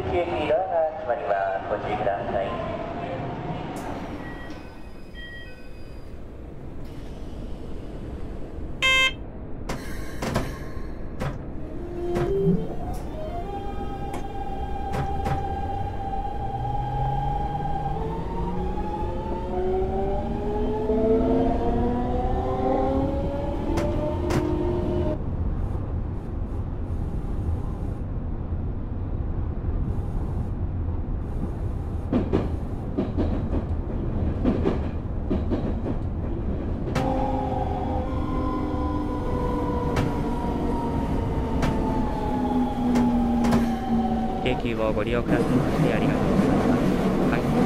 口駅にドアが閉まります。ご注意ください。 京急をご利用くださいましてありがとうございます。快速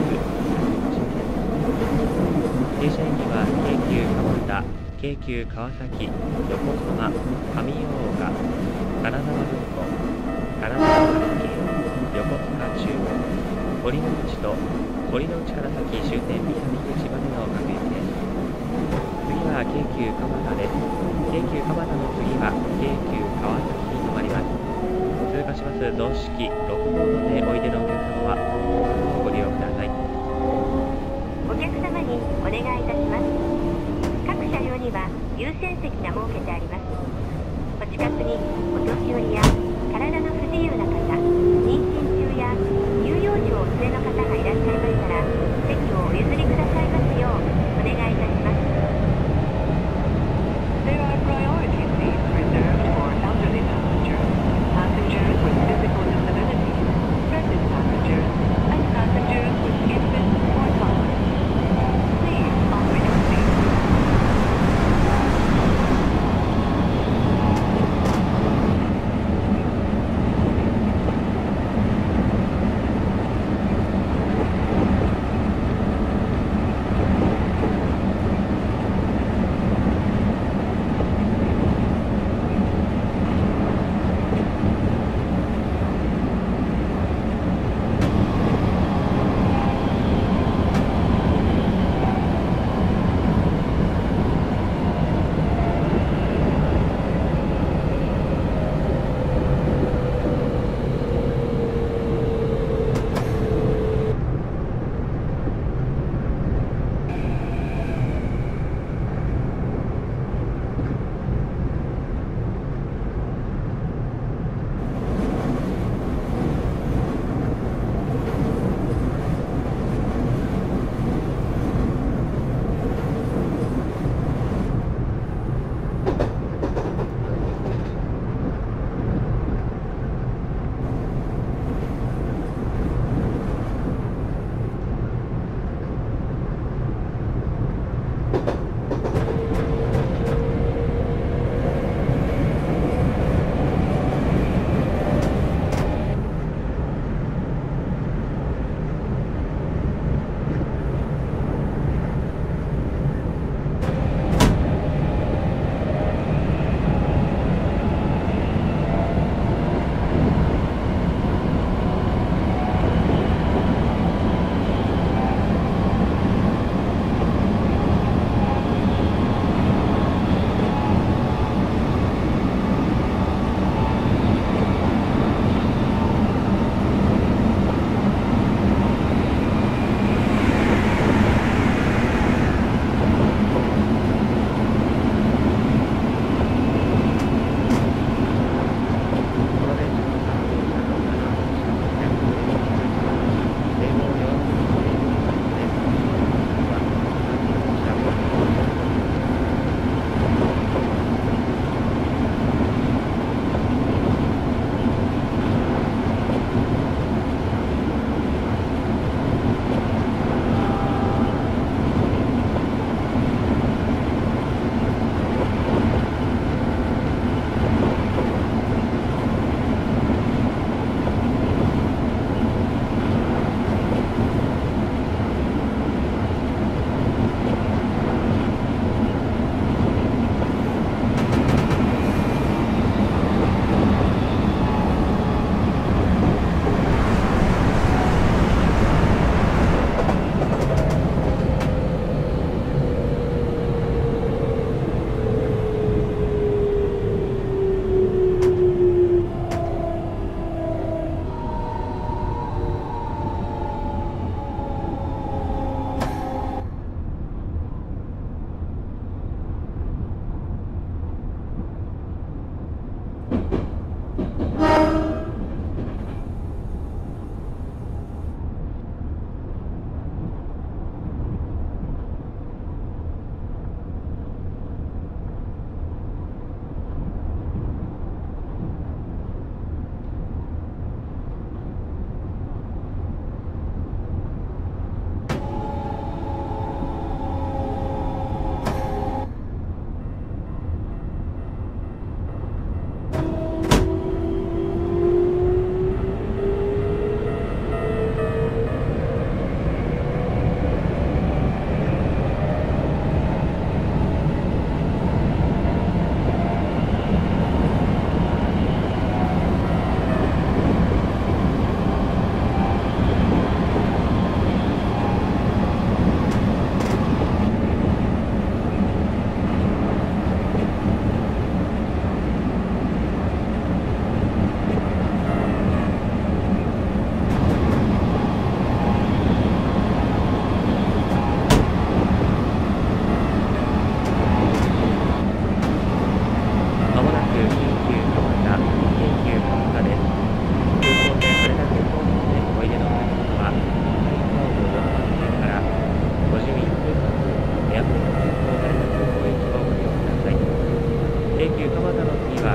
停車駅は京急蒲田、京急川崎、横浜、上大岡、金沢文庫、金沢八景、横須賀中央、堀之内と堀之内から先終点南口までの各駅です。次は京急蒲田です。京急蒲田の次は京急川崎に停まります。通過します同式6号路でおいでのお客様はご利用ください。 お客様にお願いいたします。各車両には優先席が設けてあります。お近くにお年寄りや体の不自由な方、妊娠中や乳幼児をお連れの方がいらっしゃいましたら、席をお譲りくださいますようお願いいたします。There are priority seats reserved for elderly passengers, passengers with physical disabilities, pregnant passengers, and passengers with infants or toddlers. Please offer your seat.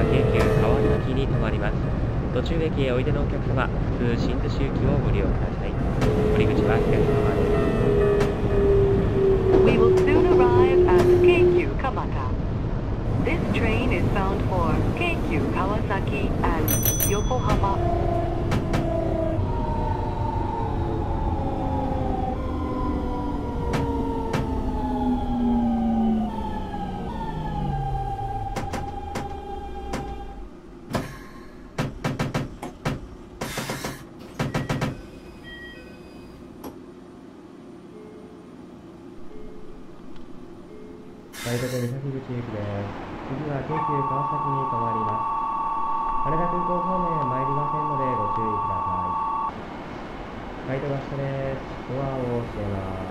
は京急川崎に停まります。途中駅へおいでのお客様、普通新津周期をご利用ください。降り口は左側です。 We will soon arrive at Keikyu Kamata. This train is bound for Keikyu Kawasaki and Yokohama. 成田区三崎口行きです。次は京急川崎に停まります。羽田空港方面へ参りませんのでご注意ください。回答が下です。ドアを閉めます。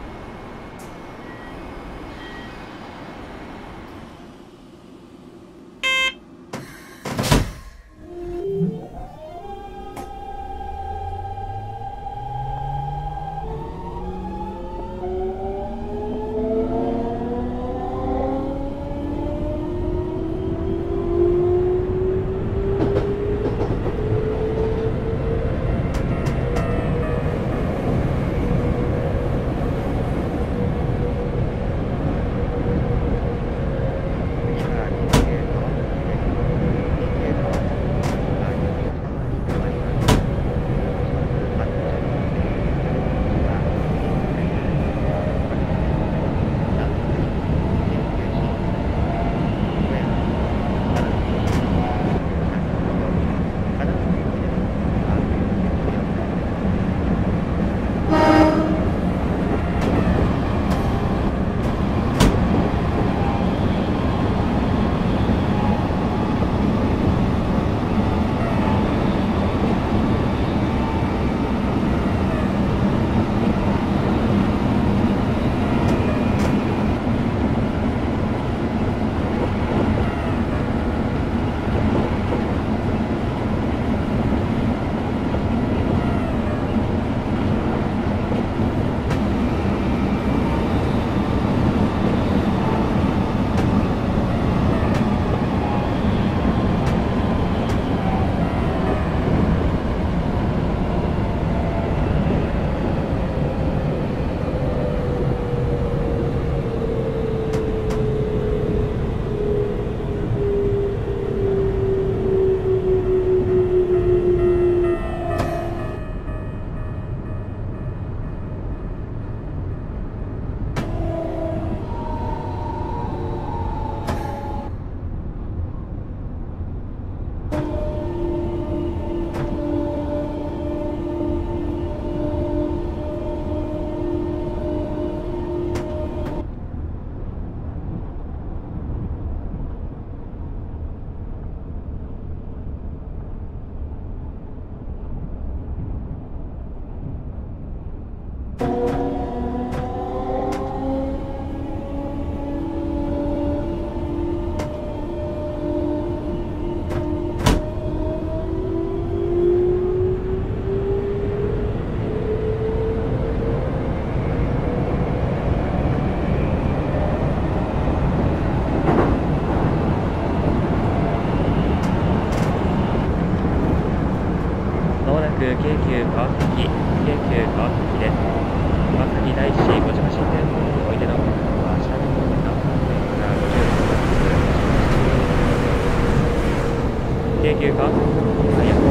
京急川崎、京急川崎です。川崎大師小島神殿においでのお客様は下の方の3番線からご注意ください。京急川崎の早く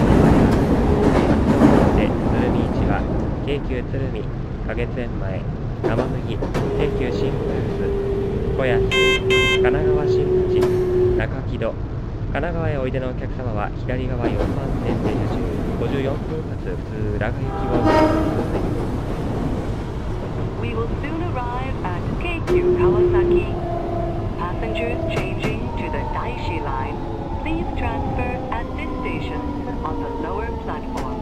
で鶴見市は京急鶴見、花月園前、生麦、京急新ブルース、小安、神奈川新町、中木戸。神奈川へおいでのお客様は左側4番線で54分発普通浦賀行きをご利用ください。 We will soon arrive at Keikyu Kawasaki. Passengers changing to the Daishi line, please transfer at this station on the lower platform.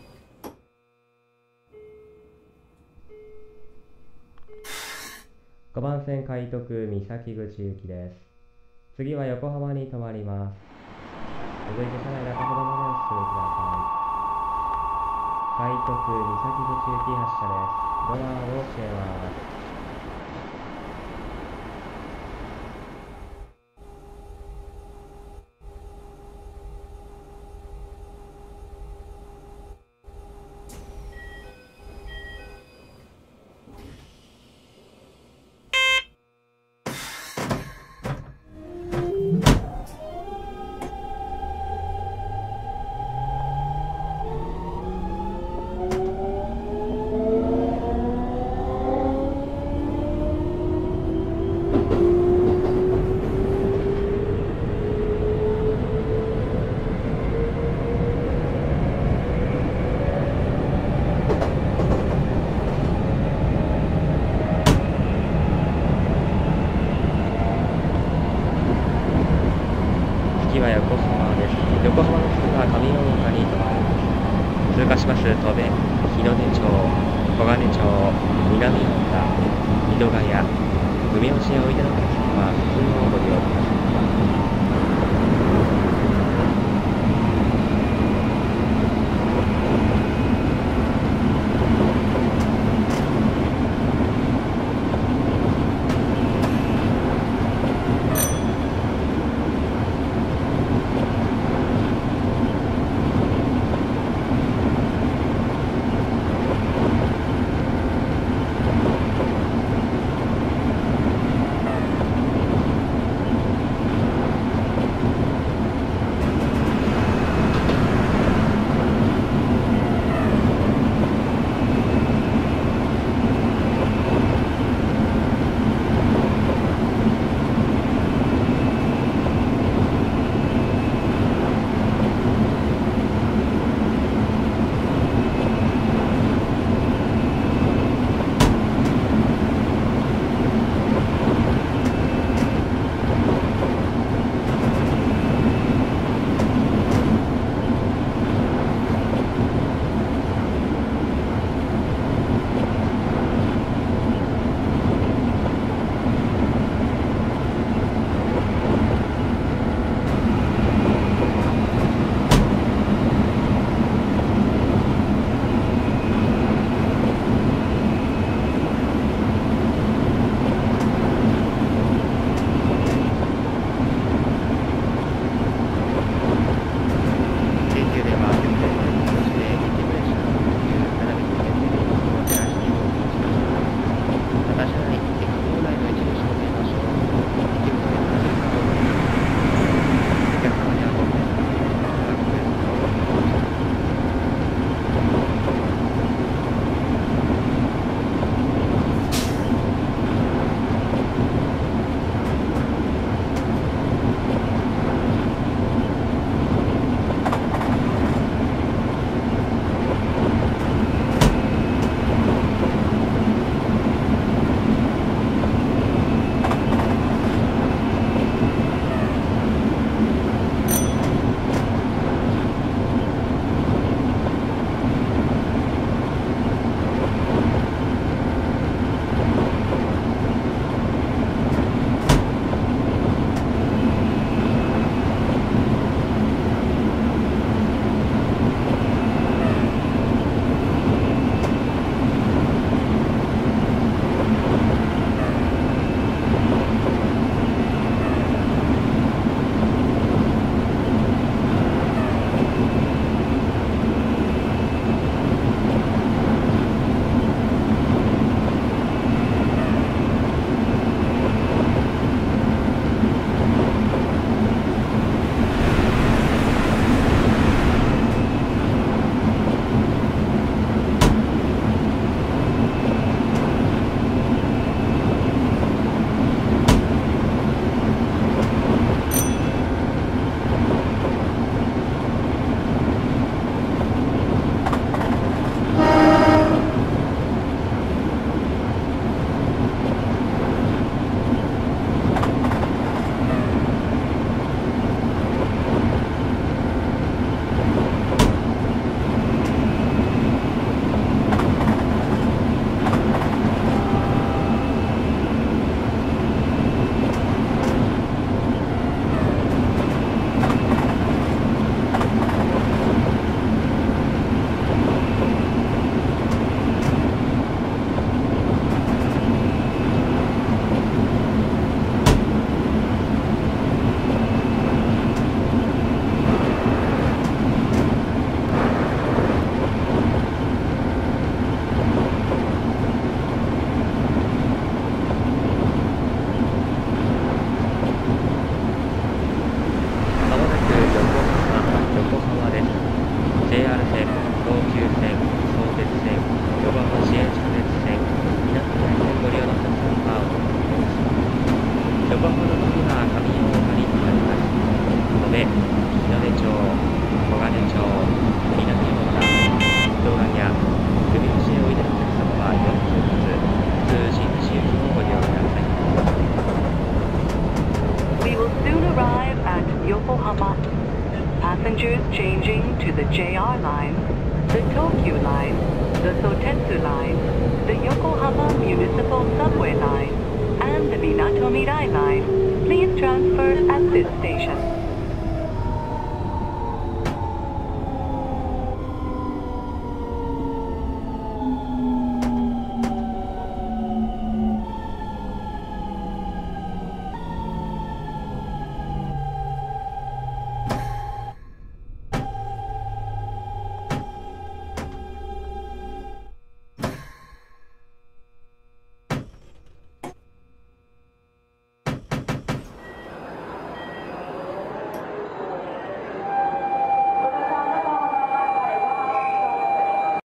お 5番線海徳三崎口行きです。次は横浜に停まります。続いて車内中ほどまでお進みください。海徳三崎口行き発車です。ドアを閉めます。次は横浜です。横浜の次は上大岡に停まります。通過します戸部、日の出町、小金町、南大岡、井戸ヶ谷、梅吉へおいでのお客様は普通をご利用ください。 次は上大岡に停まります。戸部、日の出町、小金町、南大田、東ヶ谷、首吉へおいでのお客様は4分ずつ、通信手術をご利用ください。 We will soon arrive at Yokohama. Passengers changing to the JR line, the Tokyu line, the Sotetsu line, the Yokohama Municipal Subway line, and the Minato Mirai line, please transfer at this station.